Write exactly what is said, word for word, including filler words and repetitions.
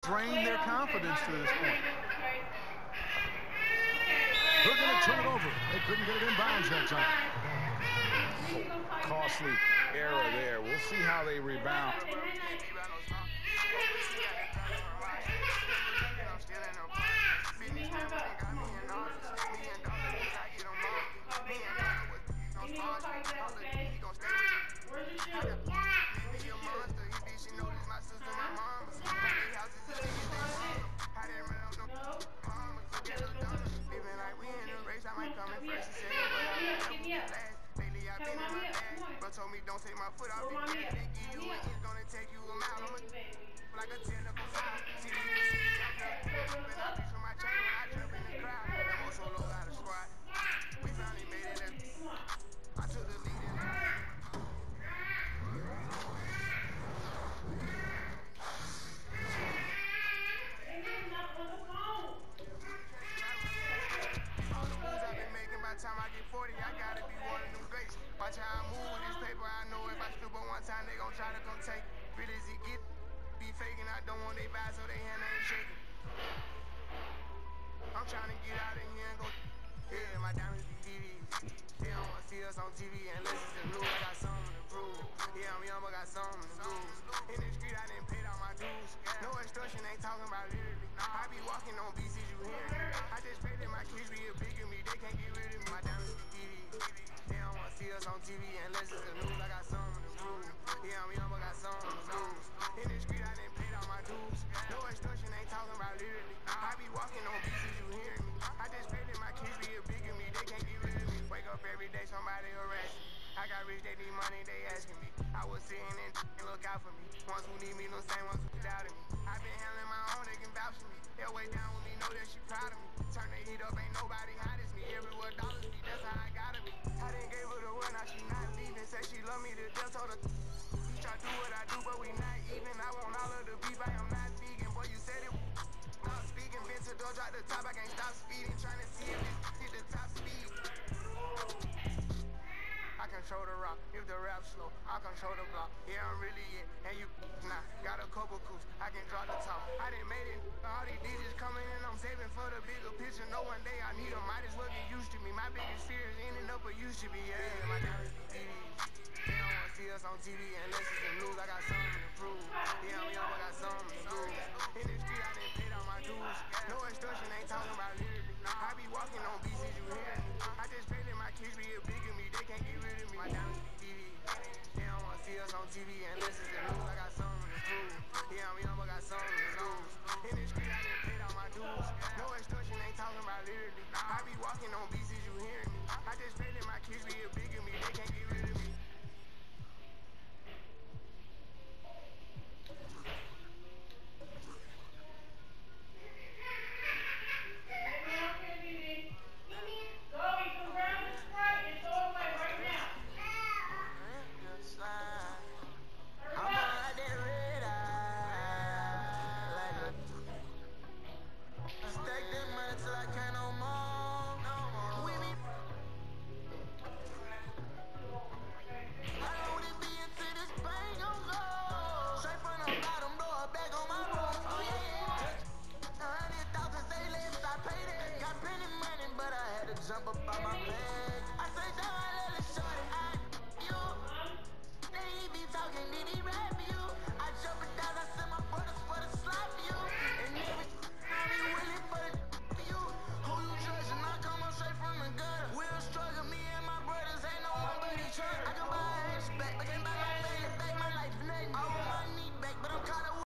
drained their confidence to this point. They're going to turn it over. They couldn't get it in bounds that time. Oh, costly error there. We'll see how they rebound. Told me don't take my foot off the gas. They give you an inch, gonna take you a mile. I'm a like a technical foul. See the U C, I'm been out from my chain when I jump in the crowd. I'm also low out of squad. We finally made it. I took the lead in that. All the moves I've been making by the time I get forty, I gotta be one of them greats. Watch how I move with this paper. I know if I strip on one time, they gon' try to come take. Real as it get, be faking. I don't want they buy, so they hand ain't shaking. I'm trying to get out of here and go. Yeah, my diamonds be D Vs. They don't wanna see us on T V unless it's the news. I got something to prove. Yeah, I'm young, but got something to lose. In the street, I didn't pay all my dues. No instruction, ain't talking about literally. I be walking on B Cs, you hear me? I just pray that my kids be a bigger me. They can't get rid of me. My diamonds be D Vs. They don't wanna see us on T V unless it's the news. I got something to prove. Yeah, I'm young, but got something to lose. In the street, I didn't pay all my dues. No instruction, ain't talking about literally. I be walking on B Cs, you hear me? I just pray that my kids be a bigger me. They can't get rid of me. Wake up every day, somebody harassing me. I got rich, they need money, they asking me. I was sitting and look out for me. Ones who need me, no same ones who doubted me. I been handling my own, they can vouch for me. They'll way down with me, know that she proud of me. Turn the heat up, ain't nobody hot as me. Everywhere dollars be, that's how I gotta be. I didn't gave her the run, now she not leaving. Say she love me to death, told her bitch, I do what I do, but we not even. I want all of the beef, I am not vegan. Boy, you said it. Stop speaking, been to door, drop the top, I can't stop speeding. Trying to see if this hit the top speed. I control the rock, if the rap slow, I control the block. Yeah, I'm really it, and you nah. Got a couple coups, I can drop the top. I done made it, all these digits coming in, I'm saving for the bigger picture. No one day I need them, might as well get used to me. My biggest fear is ending up a used to be. Yeah, my diamonds be D Vs. They don't wanna see us on T V unless it's the news. I got something to prove. Yeah, I'm young, I got something to lose. In the street, I done paid all my dues. No instruction, ain't talking about literally. I be walking on B Cs, you hear me? I just pray that my kids be a bigger me. They can't get rid of me. My diamonds be D Vs. They don't wanna see us on T V unless it's the news. I got something to prove. Yeah, I'm young, but got something to lose. In the street, I done paid all my dues. No instruction, ain't talking about literally. I be walking on B Cs, you hear me? I just pray that my kids be a bigger me. They can't get rid of me. Jump up on my bed.